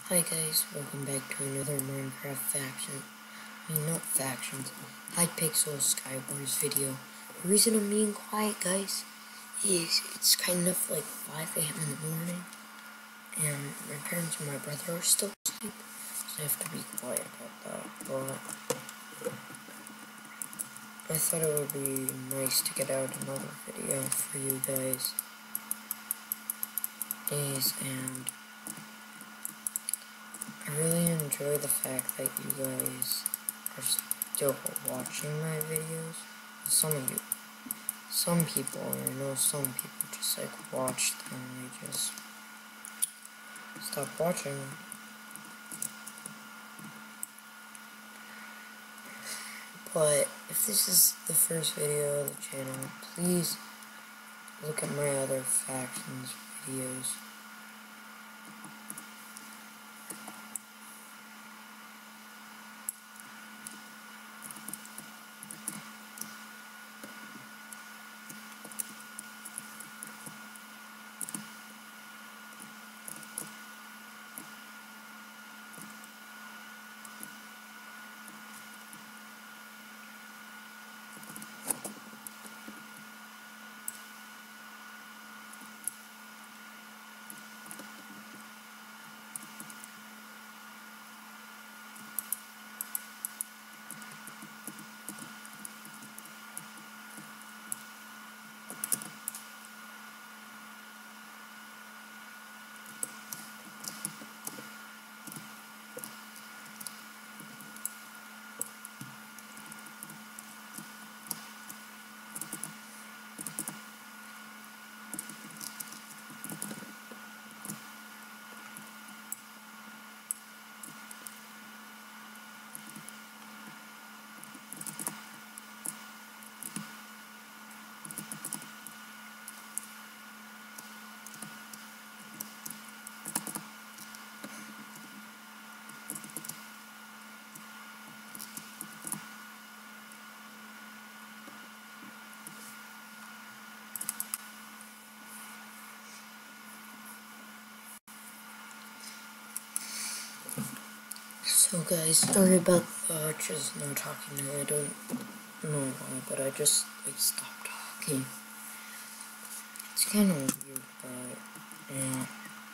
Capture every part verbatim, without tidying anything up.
Hi guys, welcome back to another Minecraft faction, I mean not factions, Hypixel Skywars video. The reason I'm being quiet guys, is it's kind of like five A M in the morning, and my parents and my brother are still asleep, so I have to be quiet about that, but I thought it would be nice to get out another video for you guys, is, and I really enjoy the fact that you guys are still watching my videos. Some of you, some people, I know some people just like watch them, they just stop watching. But if this is the first video of the channel, please look at my other factions videos. So guys, sorry about uh, just no talking now. I don't know why, but I just like stopped talking. It's kind of weird, but yeah.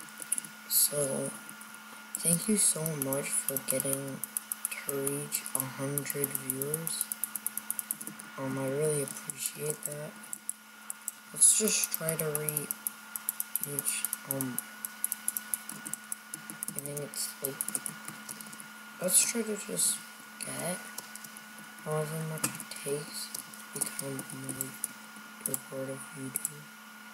So thank you so much for getting to reach a hundred viewers. Um, I really appreciate that. Let's just try to re reach um. I think it's like. Let's try to just get however much it takes to become a report of YouTube.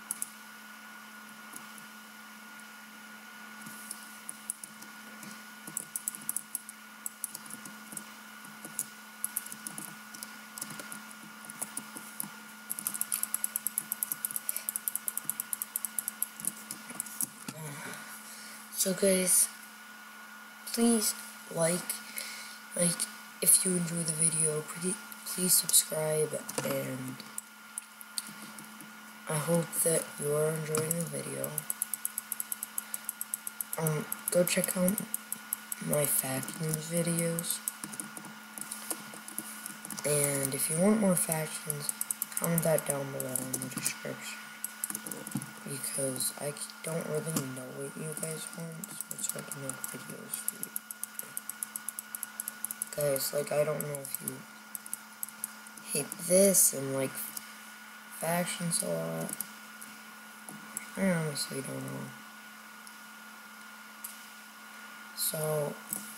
So guys, please like, like, if you enjoy the video, please, please subscribe, and I hope that you are enjoying the video. Um, go check out my factions videos, and if you want more factions, comment that down below in the description, because I don't really know what you guys want, so it's hard to make videos for you. Guys, like, I don't know if you hate this and like factions a lot. I honestly don't know. So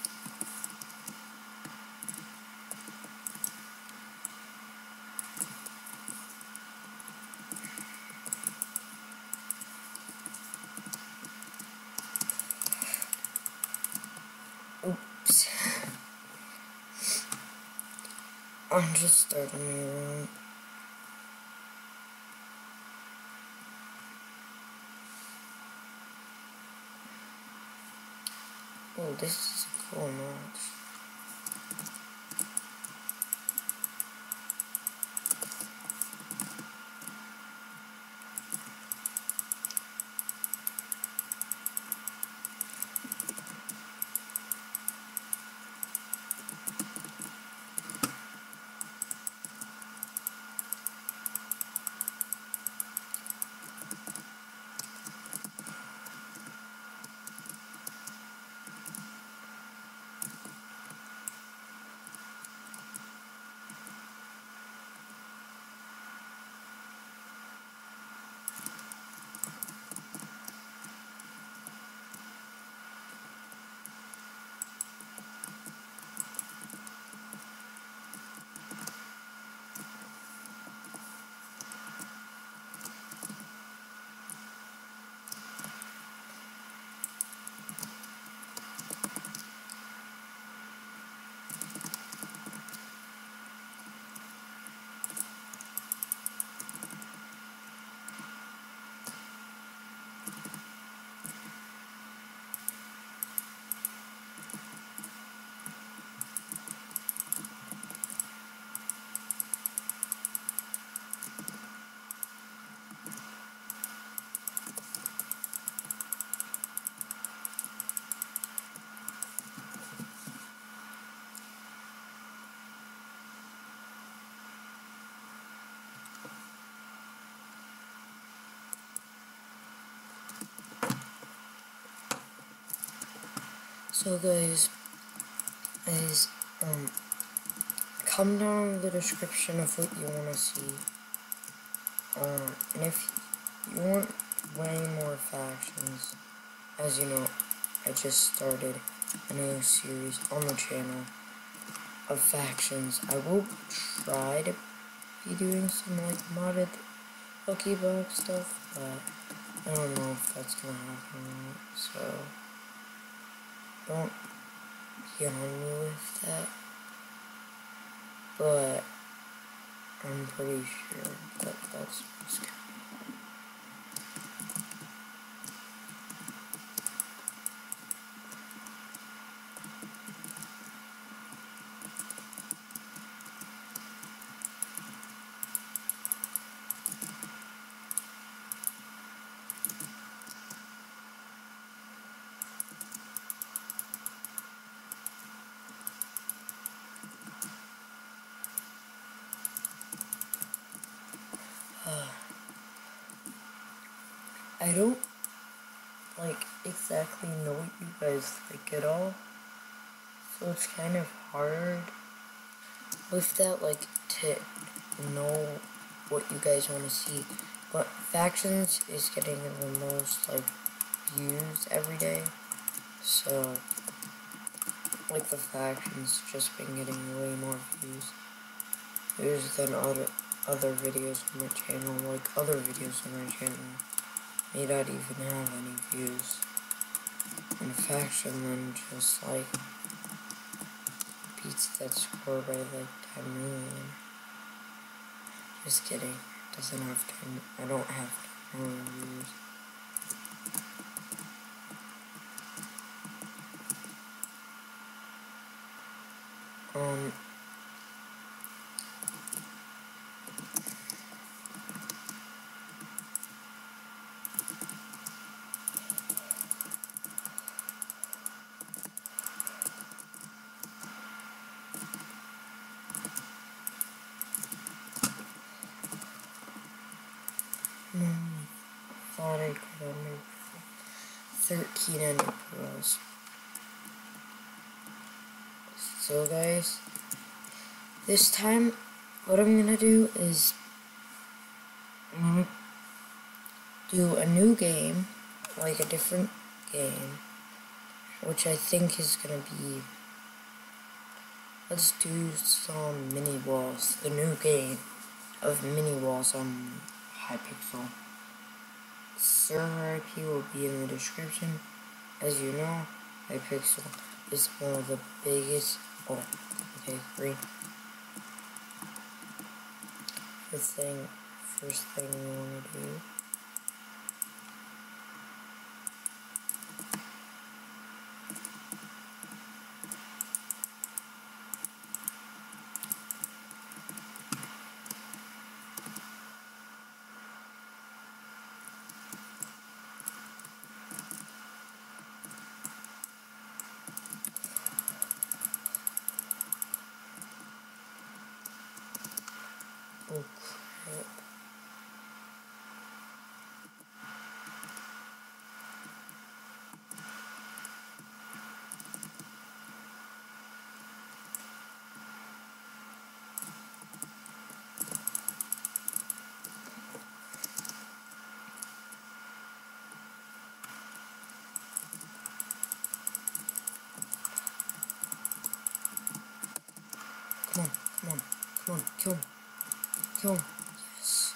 oops. I'm just starting around. Oh, this is a cool match. So guys, guys, um, comment down in the description of what you want to see. Um, and if you want way more factions, as you know, I just started a new series on the channel of factions. I will try to be doing some like modded Lucky Box stuff, but I don't know if that's gonna happen or not, so don't be on me with that. But I'm pretty sure that that's what's gonna happen. Uh, I don't like exactly know what you guys like at all, so it's kind of hard with that, like, to know what you guys want to see. But factions is getting the most like views every day, so like the factions just been getting way more views views than other other videos on my channel. Like other videos on my channel may not even have any views, and faction then just like beats that score by like ten million. Just kidding. Doesn't have ten. I don't have ten million views. Um. No, I thought I could under thirteen ender pearls. So guys, this time, what I'm gonna do is I'm gonna do a new game, like a different game, which I think is gonna be, let's do some mini walls, the new game of mini walls on Hypixel. Server I P will be in the description. As you know, Hypixel is one of the biggest, oh, okay, green. First thing, first thing we want to do oh crap. Come on, come on, come on, kill him, kill him, yes.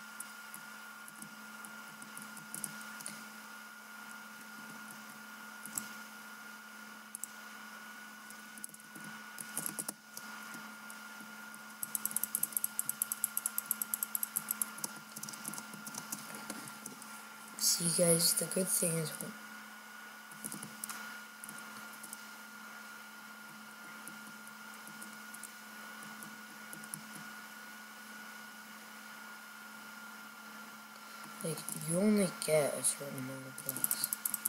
See guys, the good thing is, like, you only get a certain amount of blocks.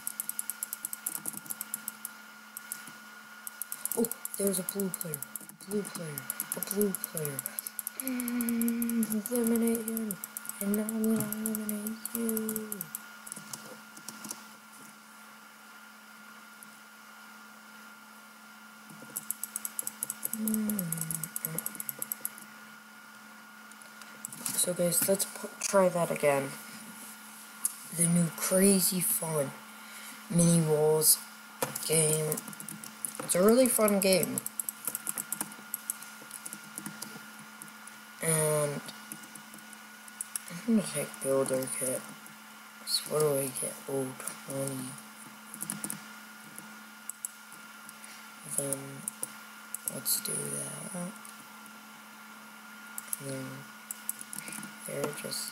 Oh, there's a blue player, blue player, a blue player. Mm, eliminate him, and now I'm gonna eliminate you. So guys, let's p try that again. The new crazy fun mini walls game. It's a really fun game. And I'm gonna take builder kit. So what do I get? Oh, twenty. Then let's do that. And then there just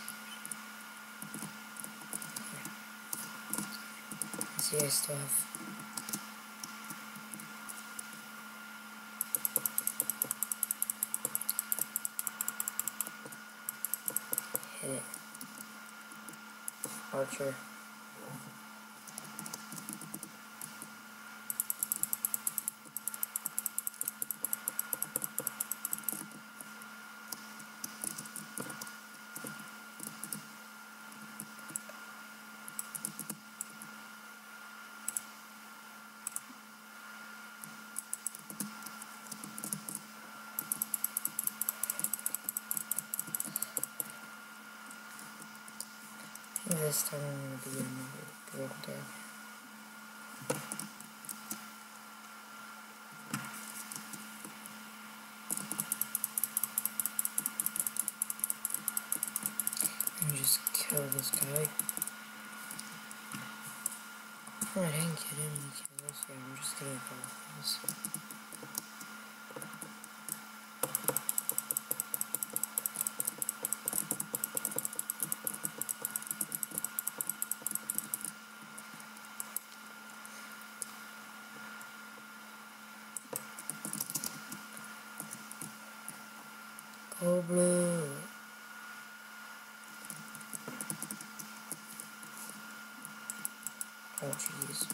see I still have hit it. Archer. This time I'm gonna be another builder. And just kill this guy. Oh, I didn't get any kills. Yeah, I'm just gonna go with this. Go blue. Oh jeez.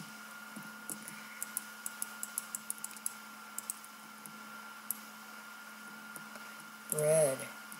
Red.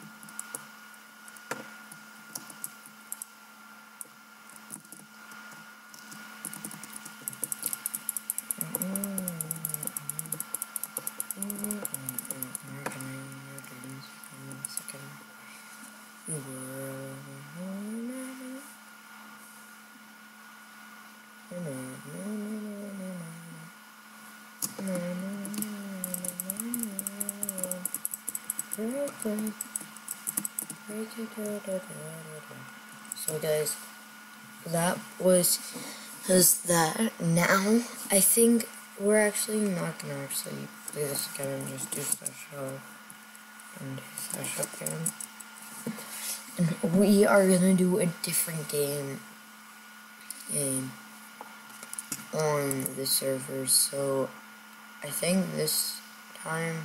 So guys, that was was that. Now I think we're actually not gonna actually play this again and just do special and do special again. And we are gonna do a different game game on the servers. So I think this time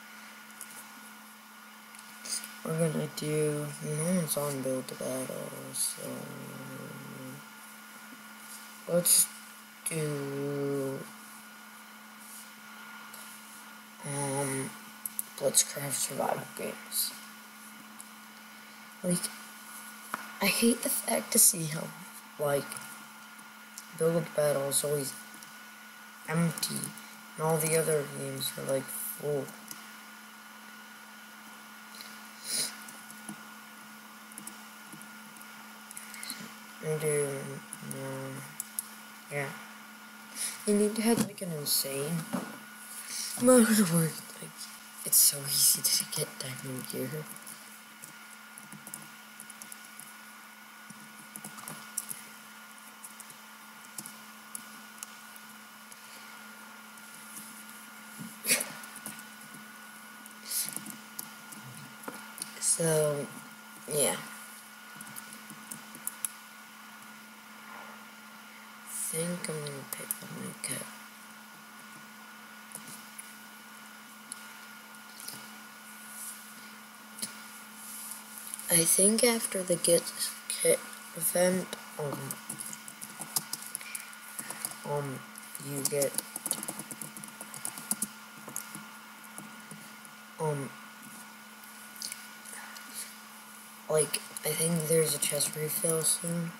we're gonna do, no one's on build the battle, so let's do um Blitzcraft survival games. Like, I hate the fact to see how like build battle is always empty and all the other games are like full. And do no, yeah. You need to have like an insane amount of work. Like, it's so easy to get diamond gear. So, yeah. I think I'm gonna pick my cut. I think after the get kit event, um, um, you get, um, like, I think there's a chest refill soon.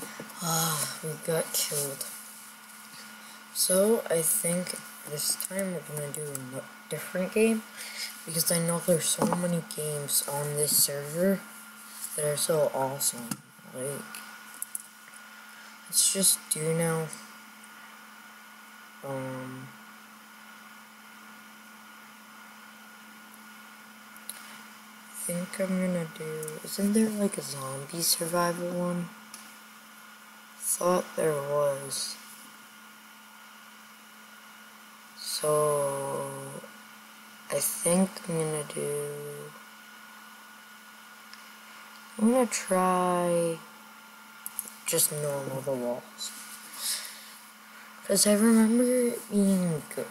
Ah, we got killed. So, I think this time we're gonna do a different game, because I know there's so many games on this server that are so awesome. Like, let's just do now, um, I think I'm gonna do, isn't there like a zombie survival one? Thought there was. So, I think I'm gonna do, I'm gonna try just normal the walls. Because I remember it being good.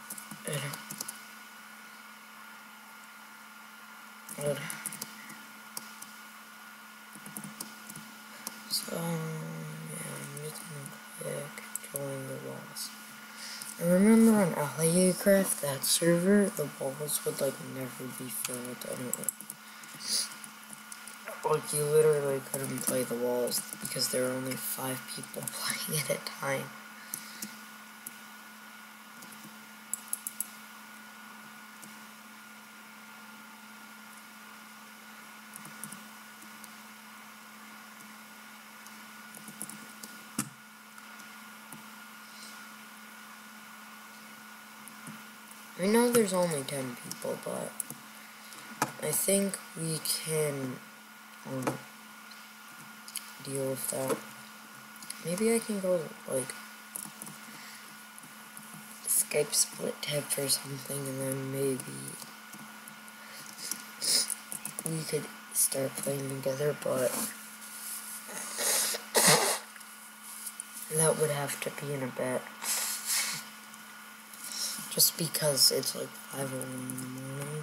Good. So, yeah, I'm just gonna click join the walls. I remember on AliaCraft, that server, the walls would like never be filled anyway. Like, you literally couldn't play the walls because there were only five people playing at a time. I know there's only ten people, but I think we can um, deal with that. Maybe I can go, like, Skype split tip or something, and then maybe we could start playing together, but that would have to be in a bit. Just because it's like five oh one in the morning.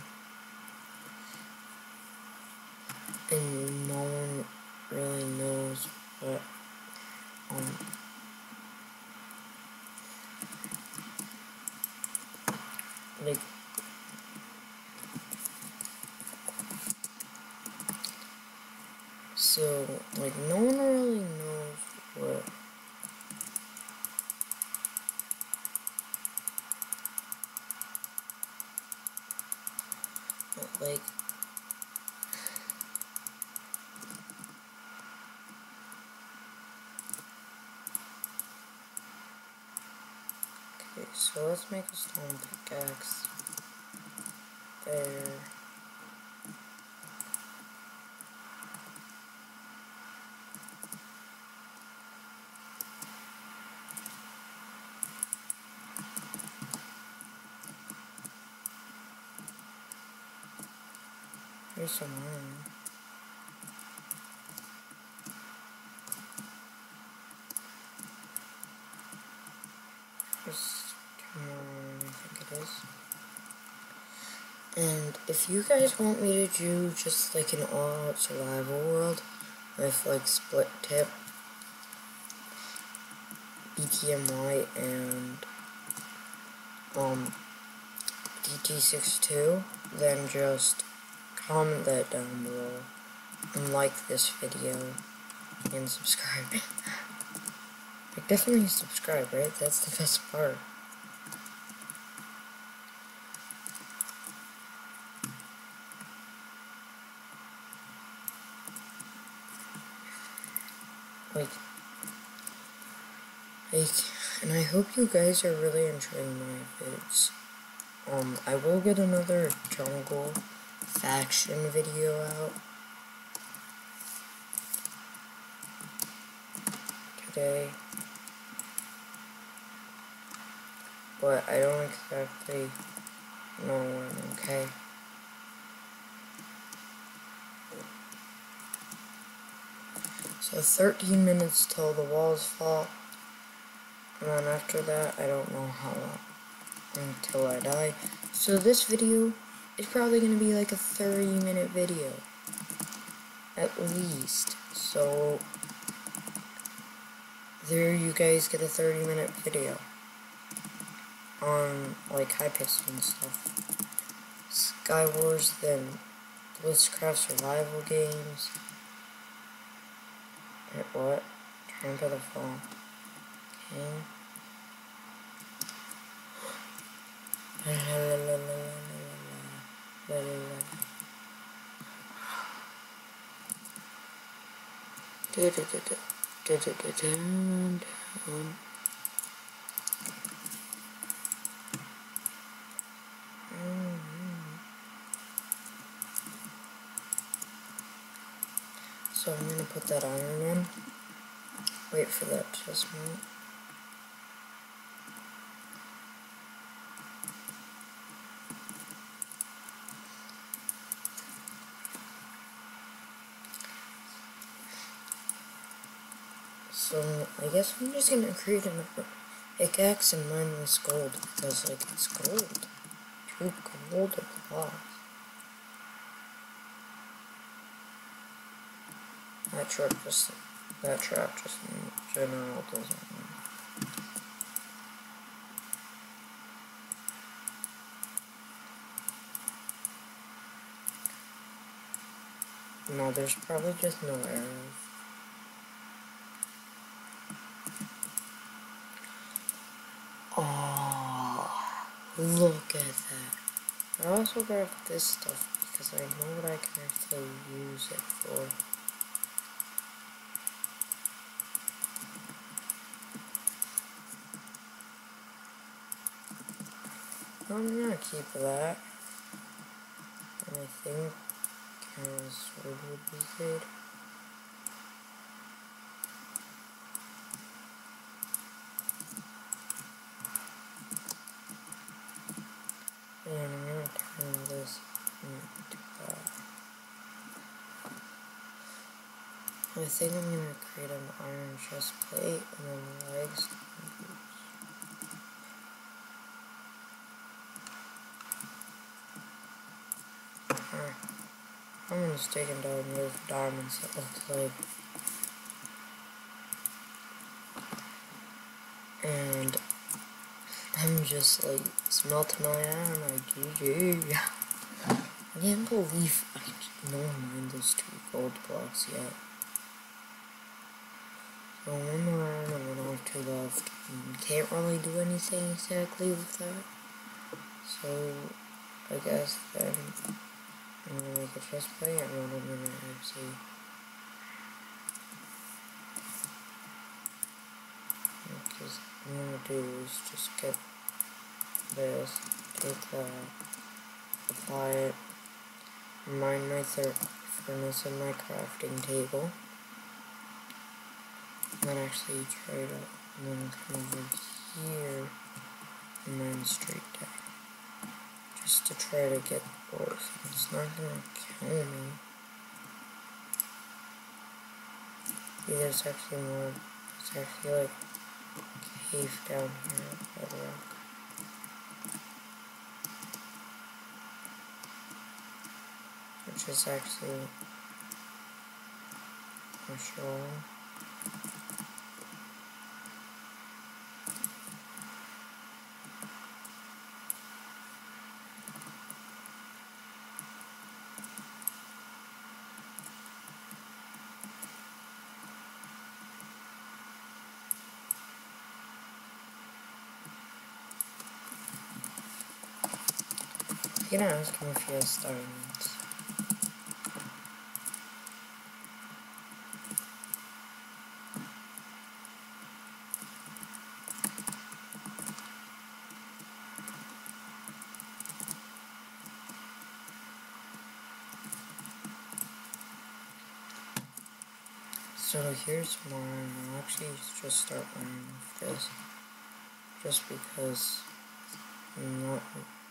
And no one really knows what, um, like, so, like, no one really knows what, what like, okay, so let's make a stone pickaxe. There. Here's some iron. Here's two more iron, I think it is. And if you guys want me to do just like an all-out survival world with like split tip, B T M Y, and um D T sixty-two, then just comment that down below and like this video and subscribe. Like, definitely subscribe, right? That's the best part. Like, like, and I hope you guys are really enjoying my vids. Um, I will get another jungle faction video out today, but I don't exactly know when, okay? So thirteen minutes till the walls fall, and then after that, I don't know how long until I die. So this video is probably going to be like a thirty minute video, at least. So there you guys get a thirty minute video on like Hypixel and stuff. Skywars, then Blitzcraft survival games. What? Remember the fall. Okay. La la la la la la la la la. Da da da da da da da da da. So I'm gonna put that iron in. Wait for that chest mount. So I guess I'm just gonna create an pickaxe and mine this gold because like it's gold. Two gold blocks. That trap just that trap just in general doesn't work. No, there's probably just no arrows. Oh, look at that. I also grabbed this stuff because I know what I can actually use it for. I'm gonna keep that. And I think a sword would be good. And I'm gonna turn this into that. I think I'm gonna create an iron chest plate and then legs and boots. Alright. I'm just taking down those diamonds, it looks like. And I'm just like smelting my iron like G G. I can't believe I no mind those two gold blocks yet. So one more iron and then I have two left. And can't really do anything exactly with that. So I guess then I'm gonna make a chest plate and then I'm gonna actually because what I'm gonna do is just get this, take that, apply it, mine my third furnace and my crafting table, and then actually try it out, and then come over here and mine straight down, just to try to get ores. It's not gonna kill me. See, there's actually more, there's actually like a cave down here by the rock. Which is actually for sure. You can ask him if he has diamonds. So here's mine. I'll actually just start mining with this. Just because I'm not.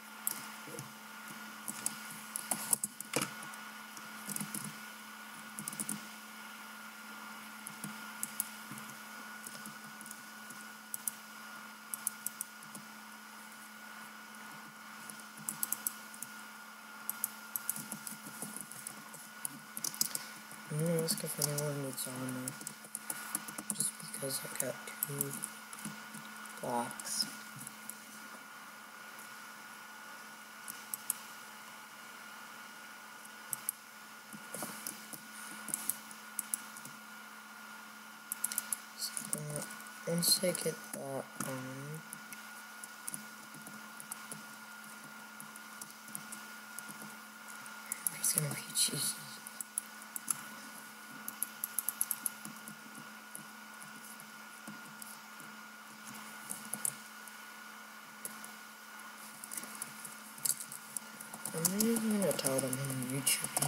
I'm gonna ask if anyone needs armor. Just because I got two blocks. once I get that on, it's gonna be cheesy. I'm really gonna tell them I'm YouTubing.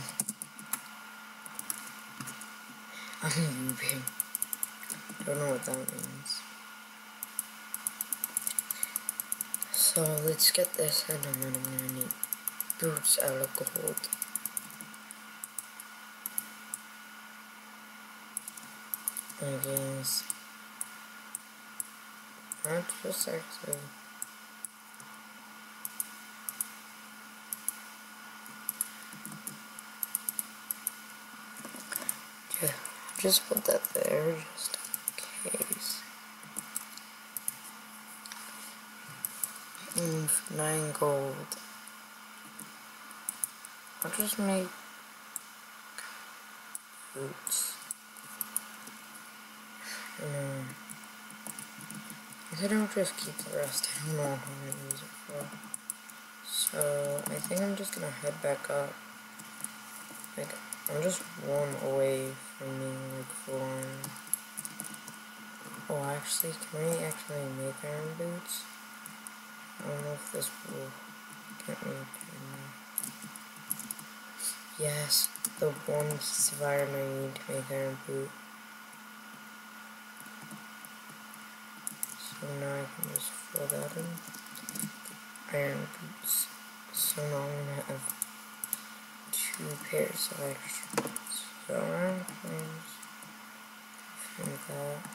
I'm YouTubing. Don't know what that means. So let's get this in, and then I'm gonna need boots out of gold. Leggings. Not just actually. Yeah, just put that there just in case. And for nine gold, I'll just make boots. And I think I'll just keep the rest. I don't know what I'm gonna use it for. So I think I'm just gonna head back up. Like, I'm just one away from being like full iron. Oh, actually, can we actually make iron boots? I don't know if this will get me iron. Yes, the one piece of iron I need to make iron boot. So now I can just fill that in. Iron boots. So now I'm gonna have two pairs of extra. So iron pairs. And that.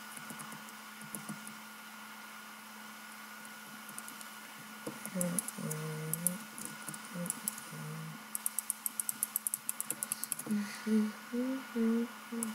Mm-hmm. Mm-hmm. Mm-hmm.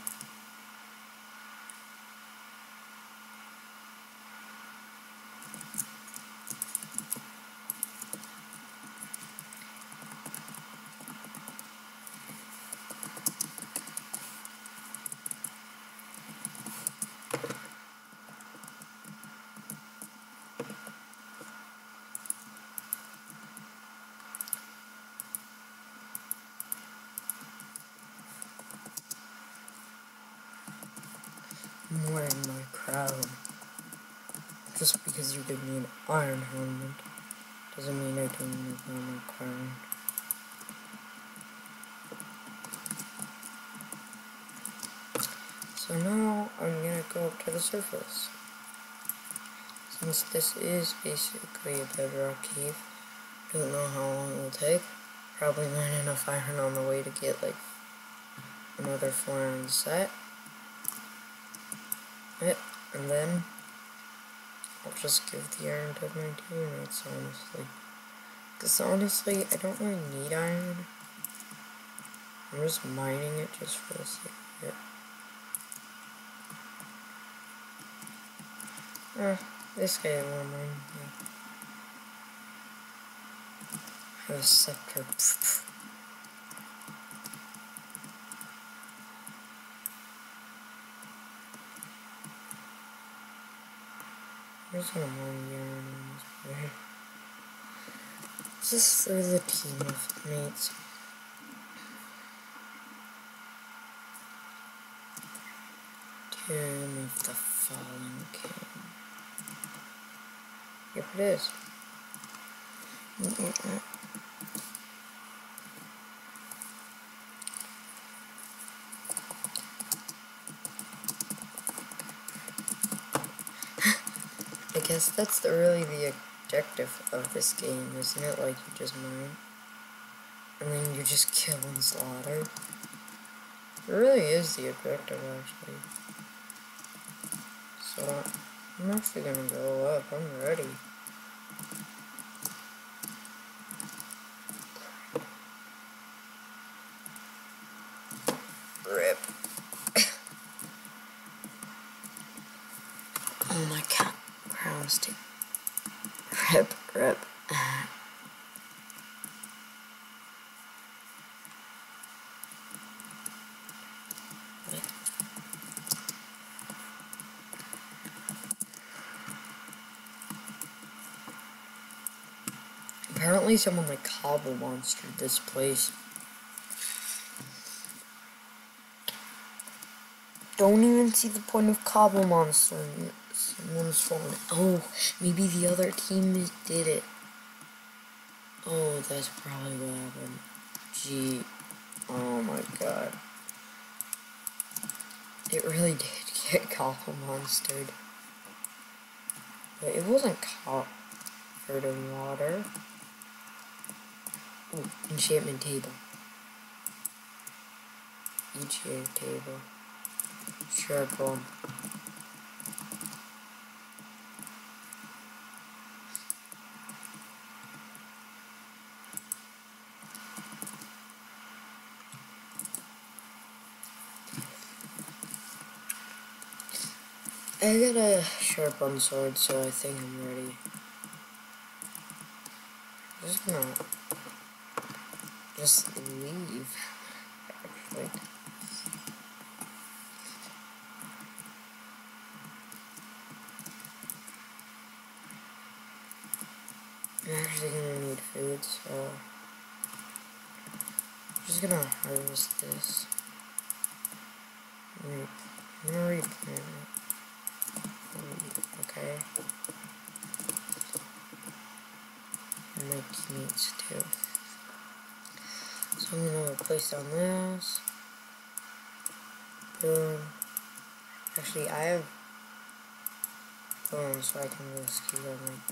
I'm wearing my crown. Just because you give me an iron helmet doesn't mean I don't wear my crown. So now I'm gonna go up to the surface. Since this is basically a bedrock cave, don't know how long it will take. Probably mine enough iron on the way to get like another four iron set. It, and then I'll just give the iron to my teammates, honestly. Because honestly, I don't really need iron. I'm just mining it just for the sake of it. Uh, this guy will mine. Yeah. I have a scepter. I'm just gonna mine the iron in this way. Just for the team of mates. Tomb of the Fallen King. Yep, it is. Mm-mm-mm. I guess that's the, really the objective of this game, isn't it? Like, you just mine, and then you just kill and slaughter. It really is the objective, actually. So, I'm actually gonna go up. I'm ready. Rip. Oh my god. Crown stick. Rip, rip. apparently someone like Cobble monstered this place. Don't even see the point of Cobble monster. Someone's fallen. Oh, maybe the other team did it. Oh, that's probably what happened. Gee. Oh my god. It really did get Cobble monstered. But it wasn't covered in water. Ooh, enchantment table. Enchantment table. Sharp one. I got a sharp one sword, so I think I'm ready. I'm just gonna just leave, actually. I'm actually gonna need food, so I'm just gonna harvest this. I'm gonna replant it. Okay. And my teammates too. So I'm gonna place down this. Boom. Actually, I have boom, so I can rescue them.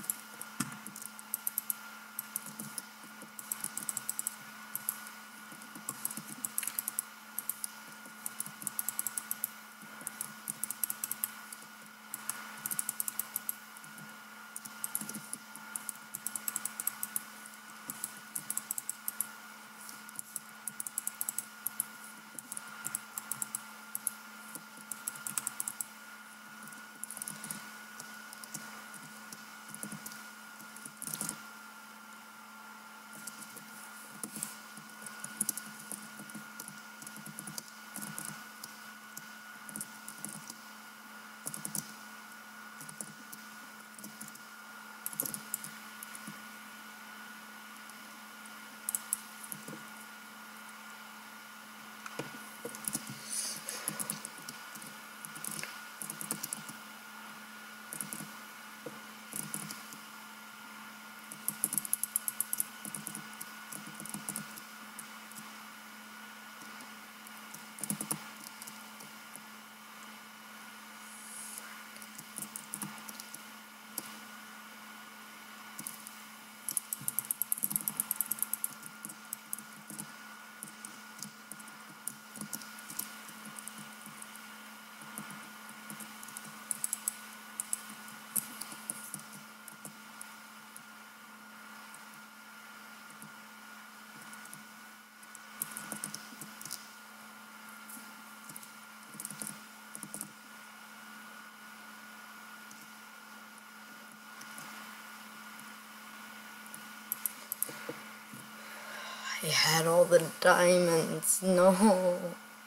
I had all the diamonds. No.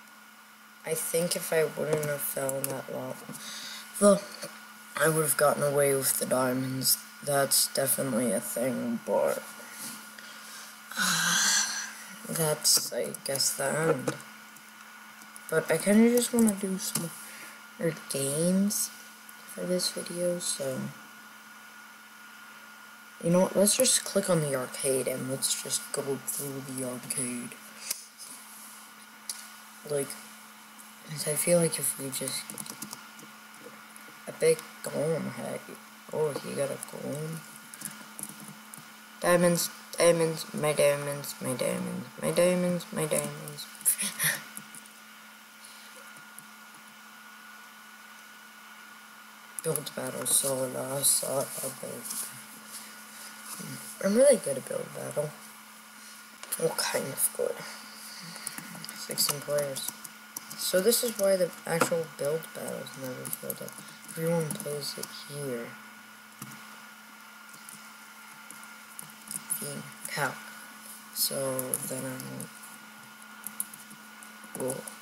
I think if I wouldn't have fell in that lava, I would have gotten away with the diamonds. That's definitely a thing, but uh, that's, I guess, the end. But I kind of just want to do some more games for this video, so you know what, let's just click on the arcade and let's just go through the arcade. Like, cause I feel like if we just... A big golem head. Oh, he got a golem. Diamonds, diamonds, my diamonds, my diamonds, my diamonds, my diamonds. Build battle, so I saw it. I'm really good at build battle. Well, kind of good. sixteen players. So this is why the actual build battles never filled up. Everyone plays it here. Being cow. So then I won't. Wool.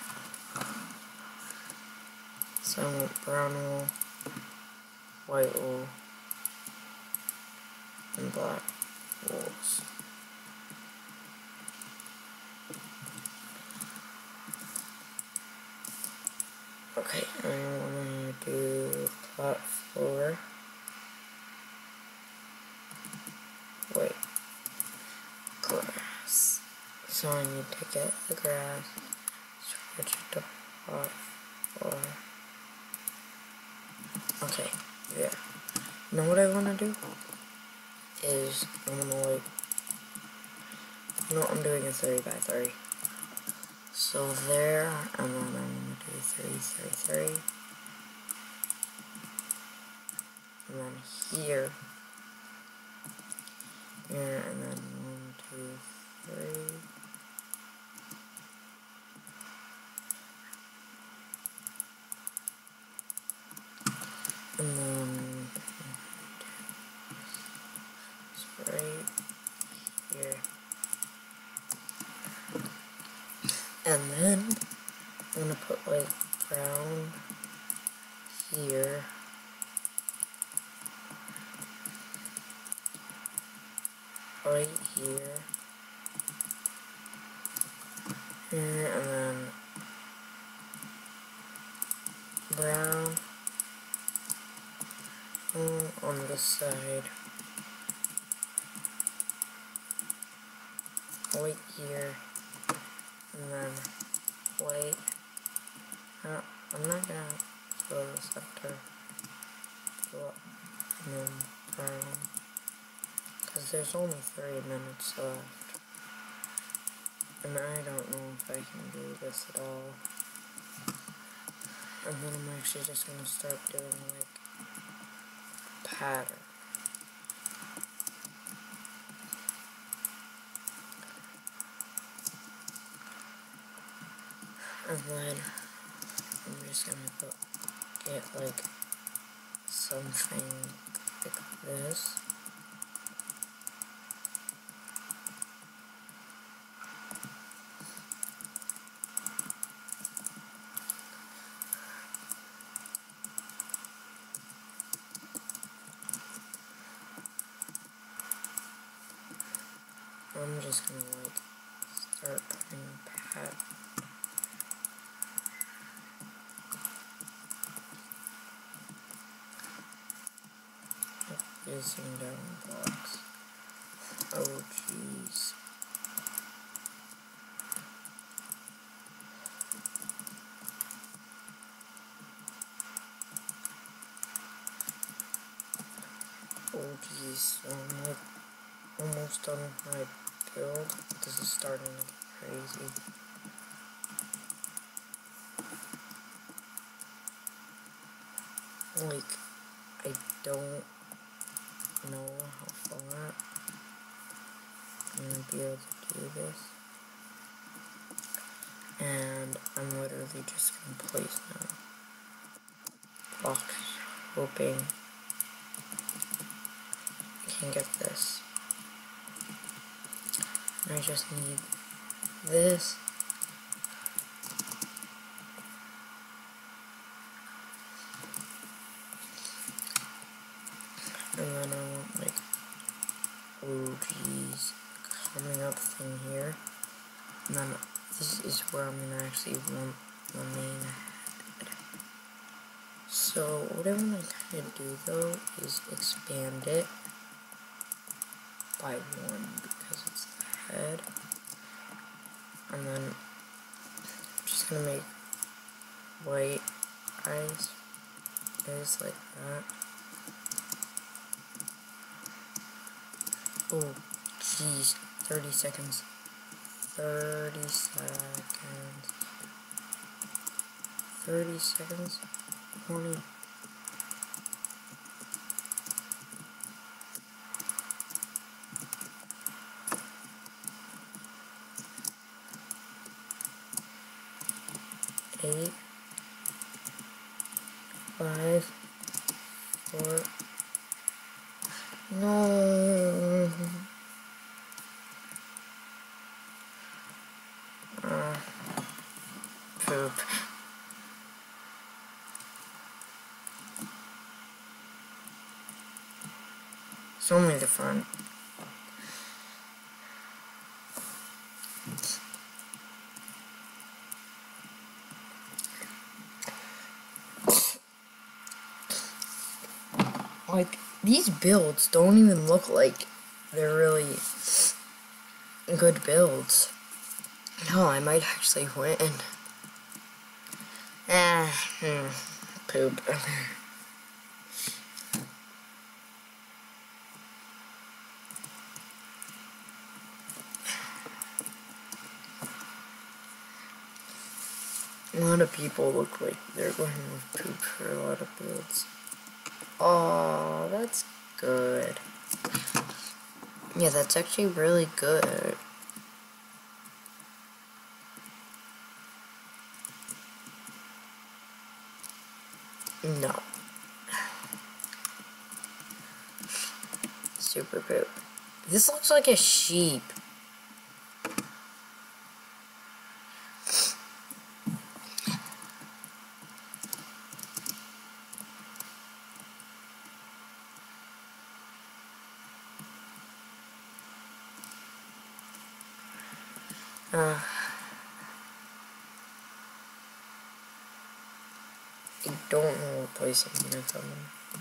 So I want brown wool, white wool, and black. walls. Okay, I'm gonna do plot floor. Wait, grass. So I need to get the grass, switch it to plot floor. Okay, yeah. You know what I wanna do? Is I'm gonna like, you know, I'm doing a three by three. So there, and then I'm gonna do three, three, three. And then here, here, and then one, two, three. And then, it's right here. And then, I'm gonna put like brown here. Right here. Here, and then brown on this side. White here. And then white. Uh, I'm not gonna fill this after. Fill up. And then brown. Because there's only three minutes left. And I don't know if I can do this at all. And then I'm actually just gonna start doing like pattern. And then I'm just gonna go get like something like this. I'm just gonna like start putting pat using down blocks. Oh jeez. Oh jeez. I'm like almost done with my build. This is starting to get crazy. Like, I don't know how far I'm gonna be able to do this. And I'm literally just gonna place now blocks, hoping I can get this. And I just need this. And then I want like, oh geez, coming up thing here. And then this is where I'm gonna actually want the main head. So what I wanna kinda do though is expand it by one because it's the head. And then I'm just gonna make white eyes, eyes like that. Oh, jeez, thirty seconds. thirty seconds. thirty seconds. twenty. Eight. Five. Four. No. Uh, poop. It's only the front. Like, these builds don't even look like they're really good builds. No, I might actually win. Ah, hmm, poop. A lot of people look like they're going with poop for a lot of builds. Oh, that's good. Yeah, that's actually really good. No. Super poop. This looks like a sheep. Uh, I don't know what place I'm gonna come in.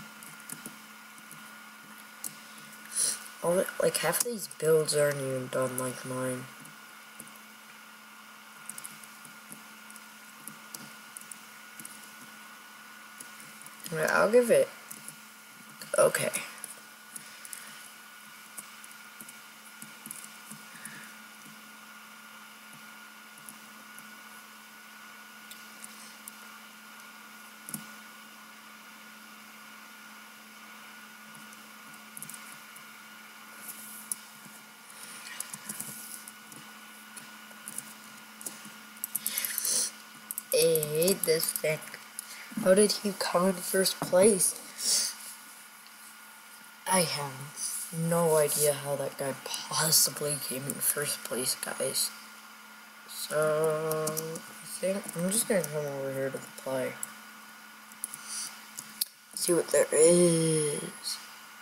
All the, like half of these builds aren't even done like mine. Right, I'll give it. Okay. I hate this thing. How did he come in first place? I have no idea how that guy possibly came in first place, guys. So, I think I'm just gonna come over here to the play. See what there is.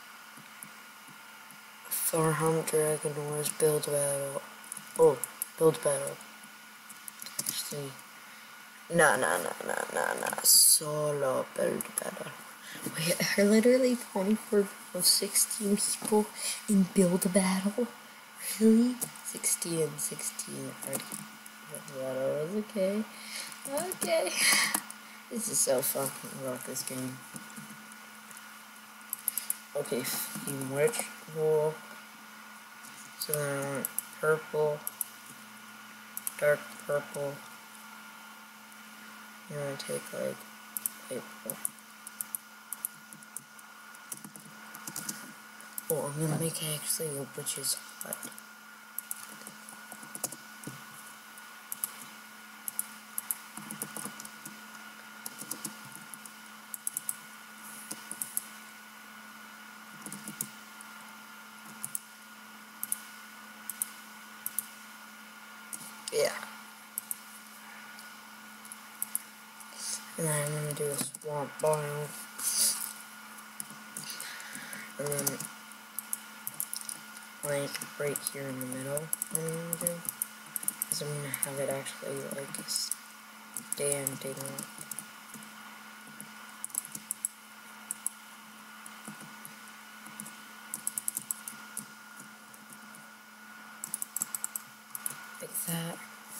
Farm Dragon Wars build battle. Oh, build battle. Actually, no, no, no, no, no, no. Solo build battle. Wait, are literally twenty-four of sixteen people in build battle? Really? sixteen and sixteen. That was okay. Okay. This is so fun. I love this game. Okay, Team Witch, wool. So then I want purple, dark purple. I'm gonna take like purple. Oh, I'm gonna make actually a witch's hut. Yeah. And then I'm gonna do a swamp biome. And then, like, right here in the middle, I'm gonna do. Because I'm gonna have it actually, like, standing up. Like that.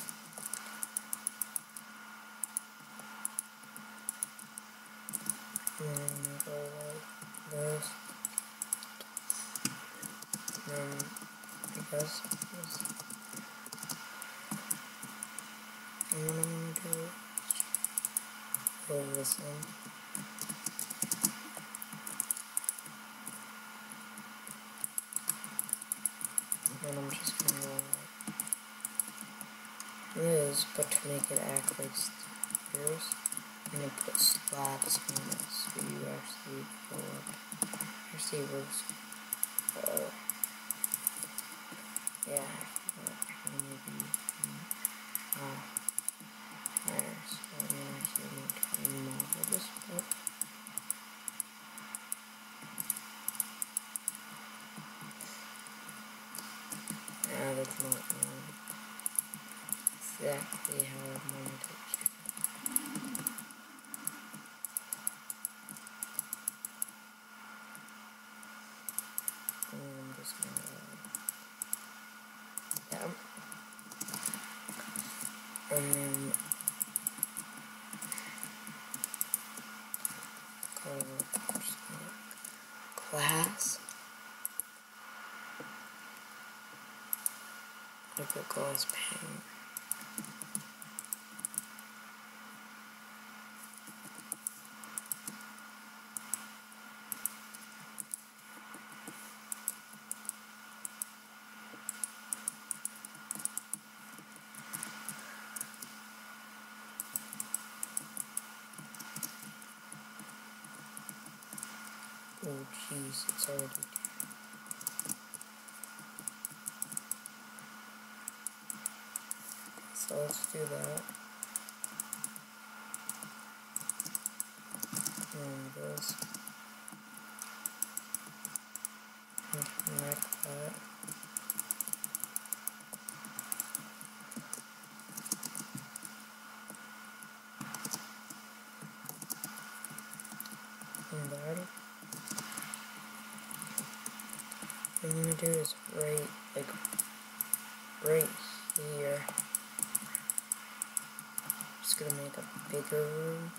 And then go like this. And then I guess this. And then I'm gonna do go this one. And then I'm just gonna go like this, but to make it act like stairs, I'm gonna put slabs on it so you actually go up. Actually, it works. Uh, yeah, maybe. Uh, there, so I'm gonna actually make a model this bit. Yeah, that's not um, exactly how I wanted it. and then go glass. I put glass pane. Oh jeez, it's already there. So let's do that. And this. And connect that. And that. What I'm gonna do is right, like, right here. Just gonna make a bigger room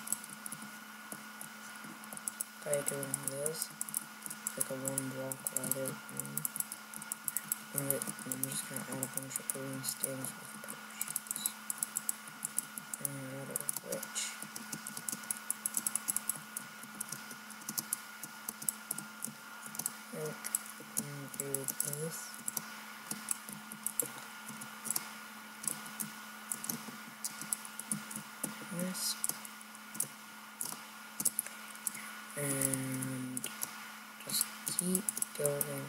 by doing this, like a one block ladder room. And I'm just gonna add a bunch of green stains with potions. And add a witch. Like, and do this. This. And just keep building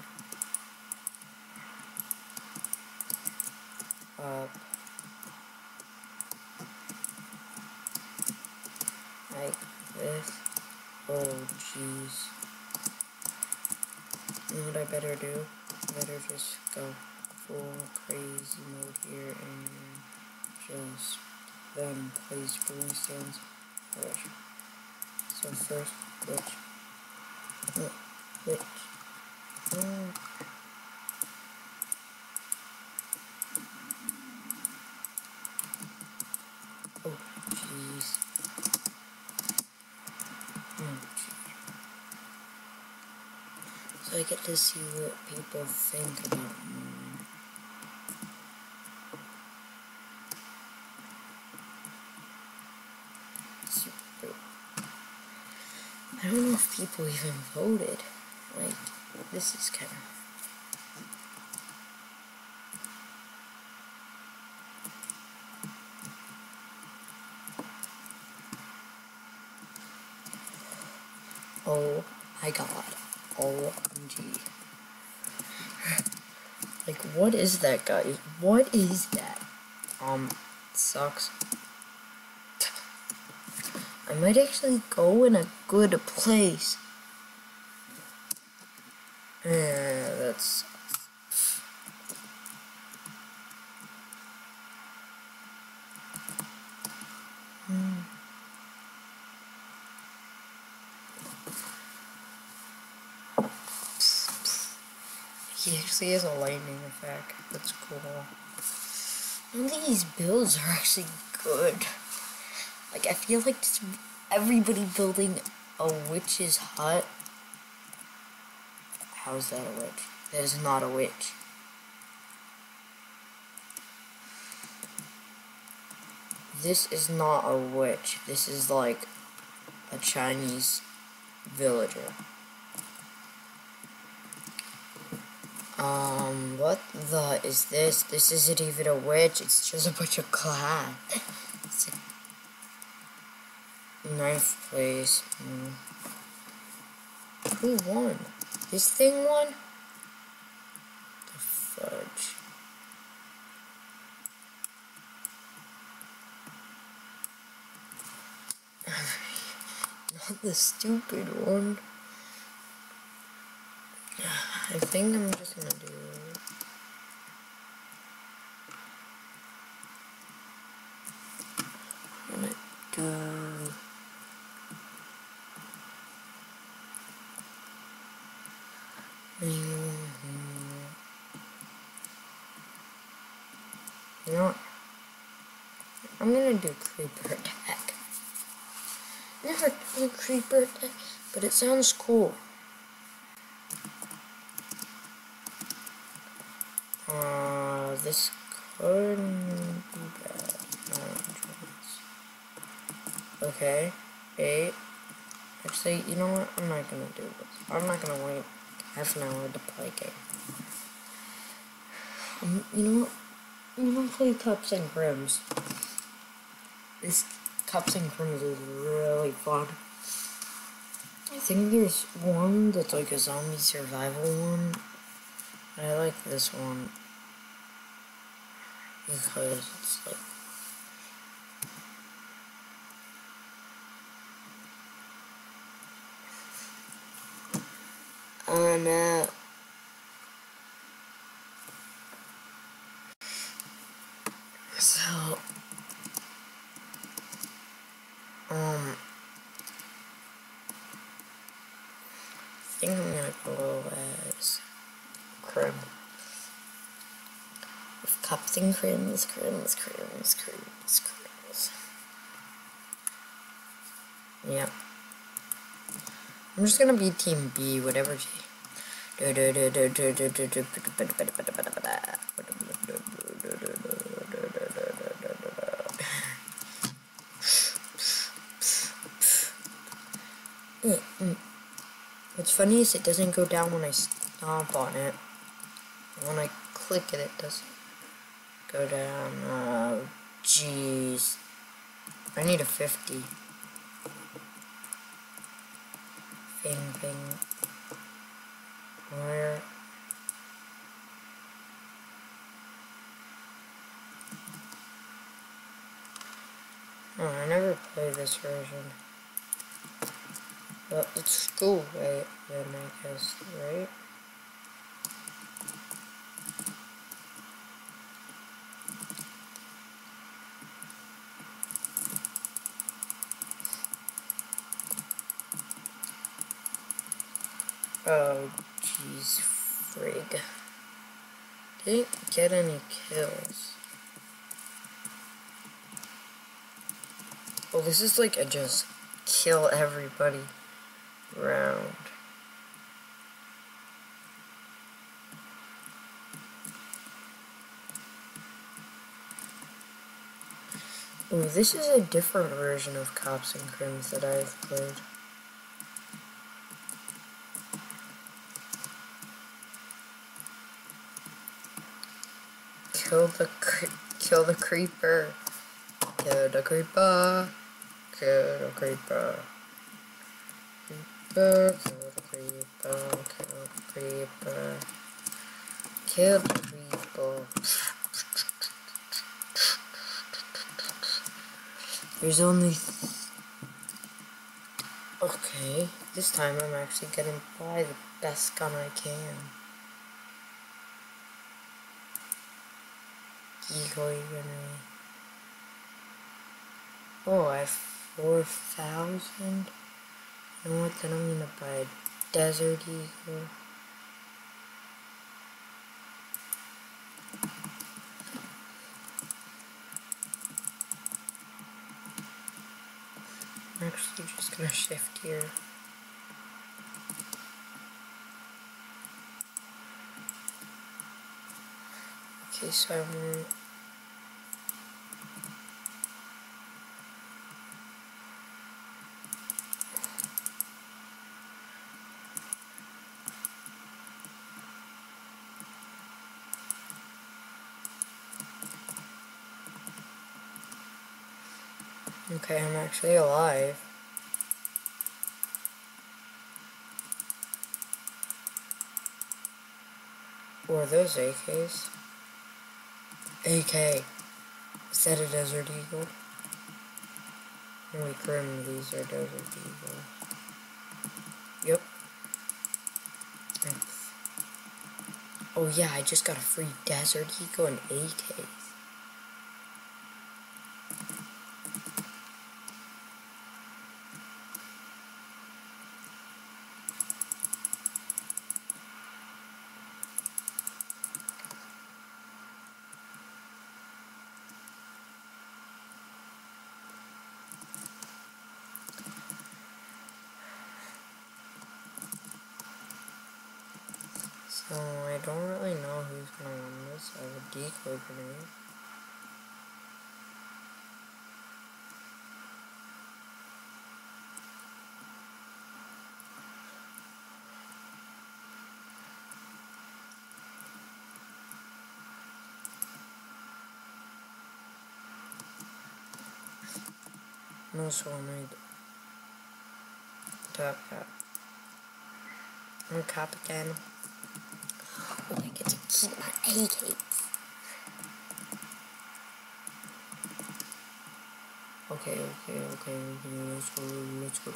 up like this. Oh jeez. You know what I better do? I better just go full crazy mode here and just then place blue stones. Which. So first, which. Oh, which. Oh. Oh, jeez. Oh, jeez. So I get to see what people think about me. Super. I don't know if people even voted. Like, this is kind of... Oh my god. O M G. Like, what is that, guys? What is that? Um, sucks. I might actually go in a good place. Yeah, that's... Hmm. He actually has a lightning effect. That's cool. None of these builds are actually good. Like, I feel like just everybody building a witch's hut. How is that a witch? That is not a witch. This is not a witch. This is like a Chinese villager. Um, what the is this? This isn't even a witch, it's just a bunch of glass. It's a ninth place. Mm. Who won? This thing won? The fudge. Not the stupid one. I think I'm just gonna do... I'm gonna do... Mm-hmm. You know what? I'm gonna do creeper attack. Never done creeper attack, but it sounds cool. Uh, this couldn't be bad. No, okay, eight. Actually, you know what? I'm not gonna do this. I'm not gonna wait half an hour to play a game. Um, you know what? I'm gonna play Cups and Crims. This Cups and Crims is really fun. I think there's one that's like a zombie survival one. I like this one because it's like on uh so um I think I'm gonna go as Crim. With Cups and Crims, Crims, Crims, Crims, Crims. Yeah. I'm just gonna be Team B, whatever G. What's funny is it doesn't go down when I stomp on it. When I click it, it doesn't go down. Oh, jeez. I need a fifty. Bing, bing. Where? Oh, I never played this version. Well, it's cool, right? Then I guess, right? Oh, jeez, frig. Didn't get any kills. Well, this is like a just kill everybody round. Oh, this is a different version of Cops and Crims that I've played. Kill the cre kill the creeper. Kill the creeper. Kill the creeper. Creeper. Kill the creeper. Kill the creeper. Kill the creeper. There's only. Okay, this time I'm actually gonna buy the best gun I can. Decoy grenade. Oh, I have four thousand. You know what? Then I'm gonna buy a Desert Eagle. I'm actually just gonna shift here. Okay, so I want. Okay, I'm actually alive. Or are those A Ks? A K. Is that a Desert Eagle? Holy Grim, these are Desert Eagles. Yep. Thanks. Oh yeah, I just got a free Desert Eagle and A Ks. Oh, I don't really know who's gonna win this. I have a decoy grenade. No, so I made top cap. I'm cap again. Oh, I get to keep my A K. Okay, okay, okay, okay, let's go, let's go.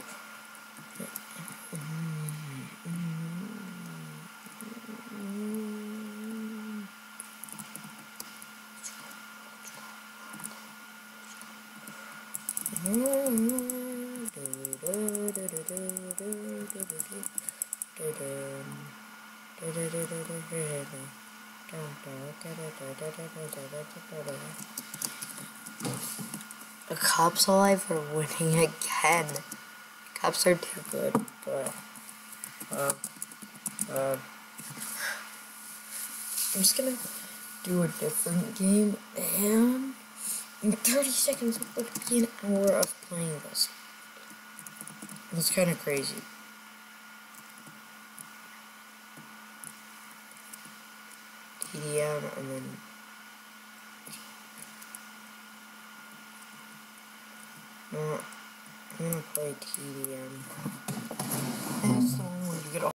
The cops alive are winning again. Cops are too good, but uh, uh, I'm just gonna do a different game, and in thirty seconds it would be an hour of playing this. It's kind of crazy. T D M and then no, I'm gonna play T D M.